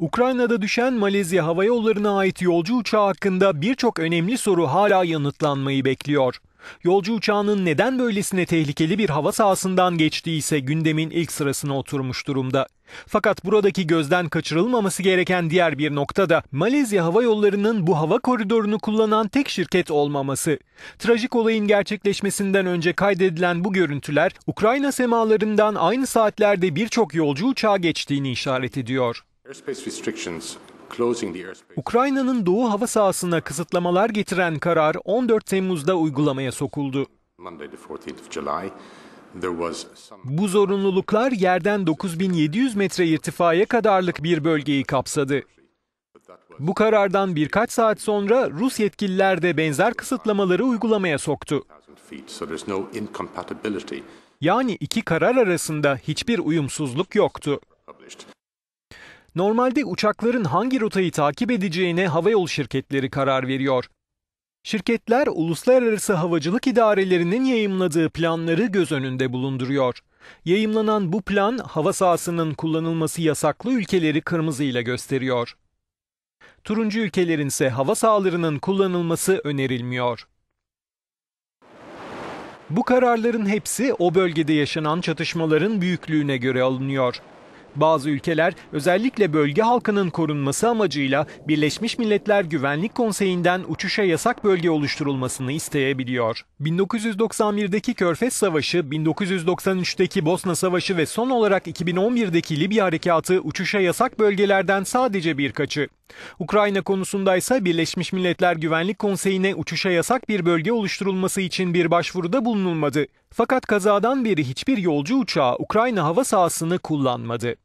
Ukrayna'da düşen Malezya Hava Yolları'na ait yolcu uçağı hakkında birçok önemli soru hala yanıtlanmayı bekliyor. Yolcu uçağının neden böylesine tehlikeli bir hava sahasından geçtiği ise gündemin ilk sırasına oturmuş durumda. Fakat buradaki gözden kaçırılmaması gereken diğer bir nokta da Malezya Hava Yolları'nın bu hava koridorunu kullanan tek şirket olmaması. Trajik olayın gerçekleşmesinden önce kaydedilen bu görüntüler Ukrayna semalarından aynı saatlerde birçok yolcu uçağı geçtiğini işaret ediyor. Ukrayna'nın doğu hava sahasına kısıtlamalar getiren karar 14 Temmuz'da uygulamaya sokuldu. Bu zorunluluklar yerden 9.700 metre irtifaya kadarlık bir bölgeyi kapsadı. Bu karardan birkaç saat sonra Rus yetkililer de benzer kısıtlamaları uygulamaya soktu. Yani iki karar arasında hiçbir uyumsuzluk yoktu. Normalde uçakların hangi rotayı takip edeceğine havayolu şirketleri karar veriyor. Şirketler uluslararası havacılık idarelerinin yayımladığı planları göz önünde bulunduruyor. Yayımlanan bu plan hava sahasının kullanılması yasaklı ülkeleri kırmızıyla gösteriyor. Turuncu ülkelerin ise hava sahalarının kullanılması önerilmiyor. Bu kararların hepsi o bölgede yaşanan çatışmaların büyüklüğüne göre alınıyor. Bazı ülkeler özellikle bölge halkının korunması amacıyla Birleşmiş Milletler Güvenlik Konseyi'nden uçuşa yasak bölge oluşturulmasını isteyebiliyor. 1991'deki Körfez Savaşı, 1993'teki Bosna Savaşı ve son olarak 2011'deki Libya Harekatı uçuşa yasak bölgelerden sadece birkaçı. Ukrayna konusundaysa Birleşmiş Milletler Güvenlik Konseyi'ne uçuşa yasak bir bölge oluşturulması için bir başvuruda bulunulmadı. Fakat kazadan beri hiçbir yolcu uçağı Ukrayna hava sahasını kullanmadı.